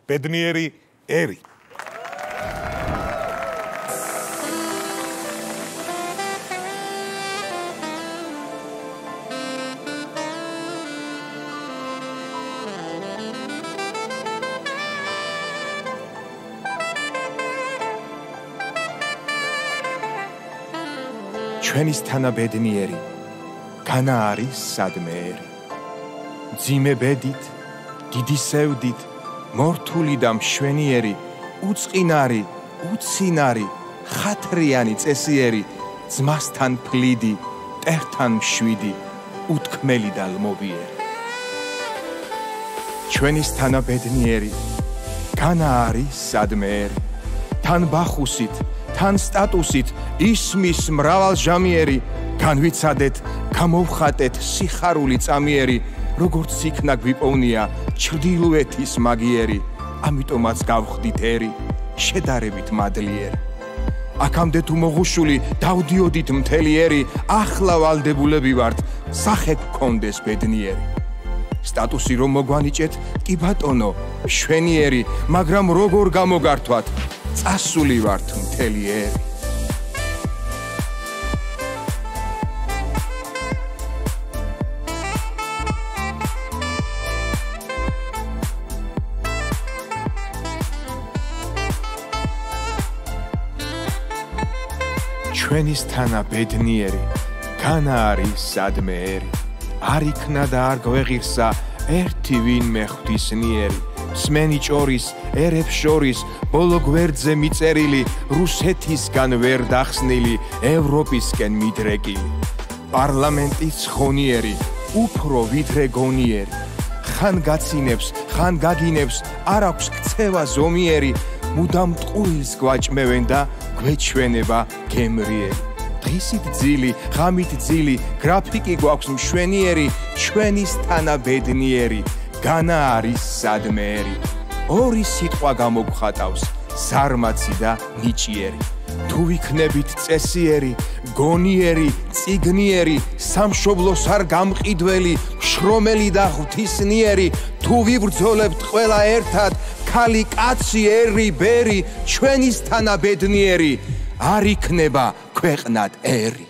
ბედნიერი ერი. ჩვენის თანაბედნიერი განა არის სადმე ერი. მძიმე ბედით, დიდი სევდით, მორთული და მშვენიერი, უწყინარი, უცინარი, ხათრიანი წესიერი, ძმასთან ფლიდი, მტერთან მშვიდი, უთქმელი და ლმობიერი. ჩვენის თანაბედნიერი განა არის სადმე ერი. თან ბახუსით, თან სტატუსით, ისმის მრავალჟამიერი, განვიცადეთ, გამოვხატეთ სიხარული წამიერი, როგორც იქნა გვიპოვნია ჩრდილოეთის მაგიერი, ამიტომაც გავხდით ერი, შედარებით მადლიერი. აქამდე თუ მოღუშული დავდიოდით მთელი ერი, ახლა ვალდებულები ვართ, სახე გქონდეს ბედნიერი. სტატუსი რომ მოგვანიჭეთ, კი ბატონო, მშვენიერი, მაგრამ როგორ გამოგართვათ, წასული ვართ მთელი ერი. ჩვენის თანა ბედნიერი განა არის სადმე ერი. არ იქნა და არ გვეღირსა ერთი ვინმე ღვთისნიერი. მსმენი ჭორის ერებს შორის ბოლო გვერდზე მიწერილი, რუსეთისგან ვერ დახსნილი, ევროპისკენ მიდრეკილი. პარლამენტის ხონიერი, უფრო ვიდრე გონიერი. ხან გაცინებს, ხან გაგინებს, არ აქვს ქცევა ზომიერი, მუდამ ტყუილს გვაჭმევენ და გვეჩვენება გემრიერი. დღისით ძილი, ღამით ძილი, გრაფიკი გვაქვს მშვენიერი, ჩვენის თანაბედნიერი, განა არის სადმე ერი. ორი სიტყვა გამოგხატავს, ზარმაცი და ნიჭიერი. თუ ვიქნებით წესიერი, გონიერი, წიგნიერი, სამშობლოს არ გამყიდველი, შრომელი და ღვთისნიერი, თუ ვიბრძოლებთ ყველა ერთად, ქალი, კაცი, ერი, ბერი, ჩვენის თანაბედნიერი, არ იქნება ქვეყნად ერი.